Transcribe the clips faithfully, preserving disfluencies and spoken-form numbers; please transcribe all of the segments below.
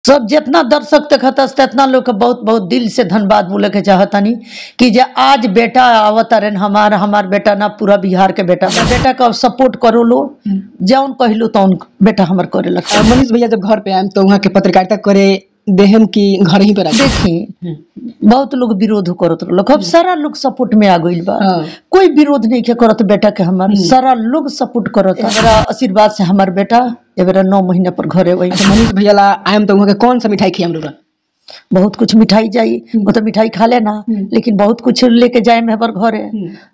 सब जितना दर्शक देखता उतना लोग के बहुत बहुत दिल से धन्यवाद बोले के चाहतनी कि जे आज बेटा आवत रहे हमार हमार बेटा ना पूरा बिहार के बेटा बेटा का सपोर्ट करो लो जौन कहलो तौन बेटा हमार करे लगता। मनीष भैया जब घर पे आए तो वहाँ के पत्रकारिता करे देहम की घर ही पे देखी बहुत लोग विरोध करत लोग अब सारा लोग सपोर्ट में आ गइल बा। कोई विरोध नहीं के करत बेटा के हमार सारा लोग सपोर्ट करत मेरा आशीर्वाद से हमार बेटा एबरा नौ महीना पर घरे वही। मनीष भैया ला आयम तो वहाँ के कौन सा मिठाई खिया हम लोग? बहुत कुछ मिठाई जाई वो तो मिठाई खा लेना लेकिन बहुत कुछ लेके जाए में हमार घरे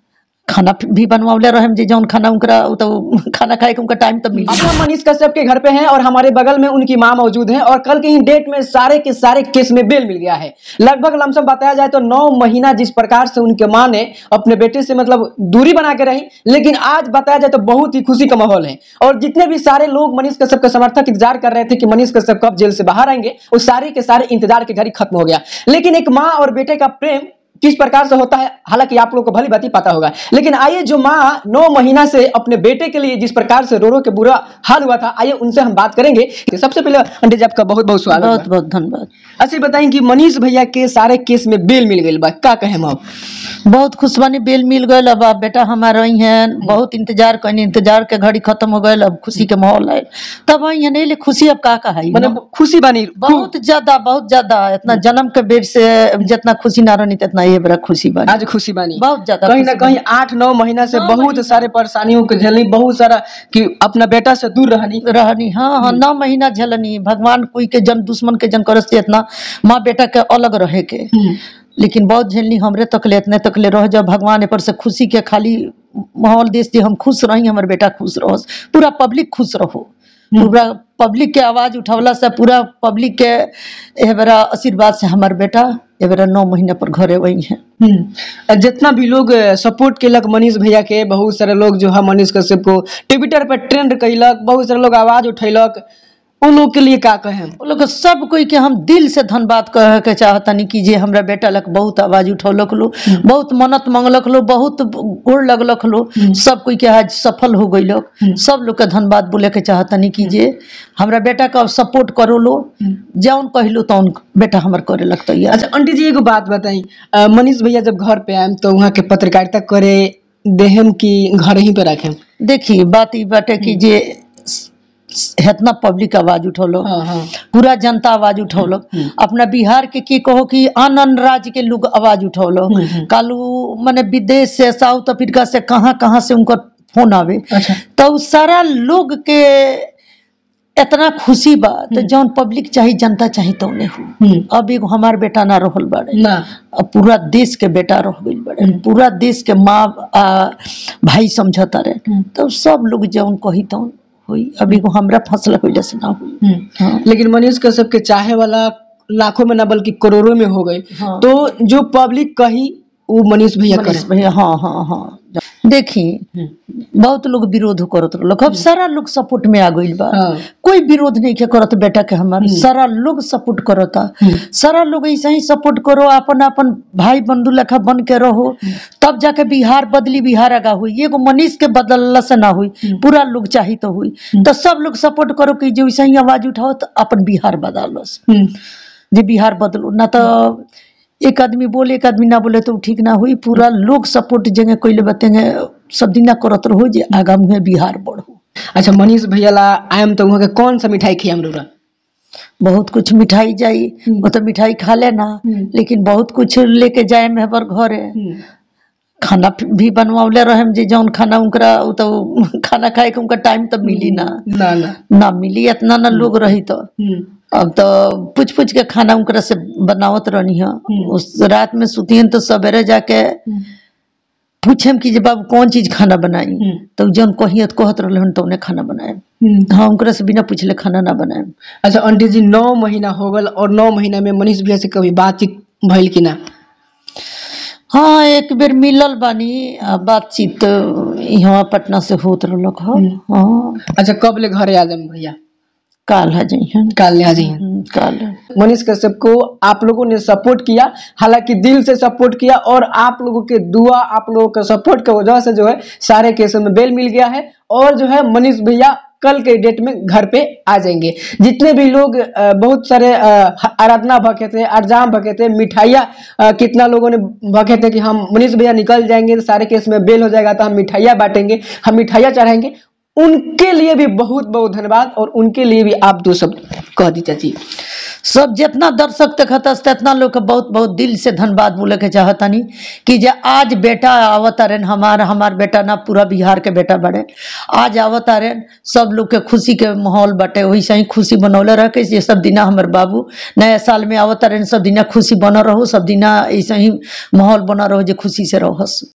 खाना भी बनवावले रहे जे जौन खाना उनकरा तो खाना खाए के उनका टाइम तब मिली। हम मनीष कश्यप के घर पे हैं और हमारे बगल में उनकी मां मौजूद हैं और कल के ही डेट में सारे के सारे केस में बेल मिल गया है। लगभग लमसम बताया जाए तो नौ महीना जिस प्रकार से उनके मां ने अपने बेटे से मतलब दूरी बना के रही, लेकिन आज बताया जाए तो बहुत ही खुशी का माहौल है और जितने भी सारे लोग मनीष कश्यप के समर्थक इंतजार कर रहे थे कि मनीष कश्यप कब जेल से बाहर आएंगे, उस सारे के सारे इंतजार के घड़ी खत्म हो गया। लेकिन एक माँ और बेटे का प्रेम किस प्रकार से होता है हालांकि आप लोगों को भली भांति पता होगा, लेकिन आइए जो माँ नौ महीना से अपने बेटे के लिए जिस प्रकार से रो रो के बुरा हाल हुआ था, आइए उनसे हम बात करेंगे। सबसे पहले आंटी जी आपका बहुत बहुत स्वागत। बहुत बहुत धन्यवाद। अच्छा बताएं कि मनीष भैया के सारे केस में बेल मिल गई बा, क्या कहें आप? बहुत खुश बानी बेल मिल गए। अब आप बेटा हमारा रही हैं, बहुत इंतजार करनी, इंतजार के घड़ी खत्म हो गए, अब खुशी के माहौल है तब आई नहीं ले खुशी अब का कहा मतलब खुशी बानी बहुत ज्यादा बहुत ज्यादा इतना जन्म के बेर से जितना खुशी ना रहनी इतना ये बड़ा खुशी बानी। आज खुशी बानी बहुत ज्यादा कहीं ना कहीं आठ नौ महीना से बहुत सारे परेशानियों को झेलनी, बहुत सारा कि अपना बेटा से दूर रहनी रहनी हाँ हाँ नौ महीना झेलनी। भगवान कोई के जन दुश्मन के जन करस इतना माँ बेटा के अलग रहे के लेकिन बहुत झेलनी हमरे तकले इतने तकले रह जब भगवान पर से खुशी के खाली माहौल देश दे हम खुश रही हमारे बेटा खुश रहो, पूरा पब्लिक खुश रहो, पूरा पब्लिक के आवाज उठावला से पूरा पब्लिक के बड़ा आशीर्वाद से हमारे बेटा एबरा नौ महीना पर घरे वही है। जितना भी लोग सपोर्ट केलक मनीष भैया के, बहुत सारे लोग जो है मनीष कश्यप को ट्विटर पर ट्रेंड कैलक, बहुत सारे लोग आवाज उठेलक, उन लोग के लिए क्या कहें? वो लोग सब कोई के हम दिल से धन्यवाद कहे के चाहतनी कि जे हमरा बेटा लक बहुत आवाज उठौलक लो, बहुत मन्नत मांगलक लो, बहुत गोड़ लगलक लो, सब कोई के आज सफल हो गई लोग। सब लोग के धन्यवाद बोले के चाहतनी कि जे हमरा बेटा का सपोर्ट करो लो जौन कहलो तौन बेटा हमार करे लगता है। अच्छा आंटी जी एगो बात बताई, मनीष भैया जब घर पे आए तो वहाँ के पत्रकारिता करे देहम की घर ही पे रखे? देखिए बात ई बाटे कि जे इतना पब्लिक आवाज उठौलो, हाँ, हाँ। पूरा जनता आवाज उठौलो, अपना बिहार के की कहो कि आन आन राज्य के लोग आवाज उठौलो, कालू माने विदेश से साउथ अफ्रीका से कहाँ कहाँ से उनका फोन आवे। अच्छा। तो सारा लोग के इतना खुशी बा तो जौन पब्लिक चाहे जनता चाहे तो नहीं हो। अब एगो हमार बेटा ना रहल बाड़े ना, अब पूरा देश के बेटा रह गइल बाड़े, पूरा देश के माँ भाई समझता रहे, तो सब लोग जौन कही तौन हुई। अभी को हमरा फसला कोई से ना हुई। हाँ। लेकिन मनीष कश्यप के चाहे वाला लाखों में ना बल्कि करोड़ों में हो गए। हाँ। तो जो पब्लिक कही वो मनीष भैया करे भैया हाँ हाँ हाँ देखी बहुत लोग विरोध करत लोग अब सारा लोग सपोर्ट में आ गइल बा। हाँ। कोई विरोध नहीं के करत बेटा के हमार सारा लोग सपोर्ट करता, सारा लोग ऐसा ही सपोर्ट करो, अपन अपन भाई बंधु लेखा बन के रहो, तब जाके बिहार बदली बिहार आगा हुई। एगो मनीष के बदलला से ना हुई, पूरा लोग चाही तो हुई। तो सब लोग सपोर्ट करो कि जो ऐसा ही आवाज उठाओ तो अपन बिहार बदलो, जे बिहार बदलो ना तो एक आदमी बोले एक आदमी ना बोले तो ठीक ना हुई। पूरा लोग सपोर्ट जगह कोई बताएंगे सब दिन ना करत रहो जे आगाम में बिहार बढ़ो। अच्छा मनीष भैया ला आयम तो वहाँ के कौन सा मिठाई खिया हम लोग? बहुत कुछ मिठाई जाई वो तो मिठाई खा लेना लेकिन बहुत कुछ लेके जाए में हमार घरे खाना भी बनवावले रहे जे जौन खाना उनकरा तो खाना खाए के उनका टाइम तब मिली ना ना ना, ना मिली इतना ना लोग रही तो अब तो पूछ पूछ के खाना उनकरा से बनावत रहनी है। उस रात में सुतियन तो सवेरे जाके पूछम कि बाबू कौन चीज खाना बनाई तो जौन कहियत कहत रहन तो उन्हें खाना बनाए। हाँ उनकरा से बिना पूछले खाना ना बनाए। अच्छा आंटी जी नौ महीना हो गल और नौ महीना में मनीष भैया से कभी बातचीत भइल कि ना? हाँ एक बेर मिलल बानी, बातचीत यहाँ पटना से होत रहलक। हाँ। अच्छा कब ले घरे आ जाम भैया? काल आ जाइए। काल आ जाइए। काल मनीष कश्यप को आप लोगों ने सपोर्ट किया, हालांकि दिल से सपोर्ट किया, और आप लोगों के दुआ, आप लोगों के सपोर्ट की वजह से जो है सारे केसों में बेल मिल गया है, और जो है मनीष भैया कल के डेट में घर पे आ जाएंगे। जितने भी लोग बहुत सारे आराधना भखे थे, अर्जाम भखे थे, मिठाइयाँ कितना लोगों ने भखे थे कि हम मनीष भैया निकल जाएंगे तो सारे केस में बेल हो जाएगा तो हम मिठाइयाँ बांटेंगे, हम मिठाइयाँ चढ़ाएंगे, उनके लिए भी बहुत बहुत धन्यवाद, और उनके लिए भी आप दो शब्द कह दी चाची। सब जितना दर्शक देखता इतना लोग के बहुत बहुत दिल से धन्यवाद बोले के चाहतनी कि जे आज बेटा आवतारन, हमार हमार बेटा ना पूरा बिहार के बेटा बड़े आज आवतारन, सब लोग के खुशी के माहौल बटे, वैसे ही खुशी बनौले रह के जे सब दिना हमार बाबू नया साल में आवतारन, सब दिना खुशी बना रहो, सब दिना ऐसे ही माहौल बना रहो जे खुशी से रहो।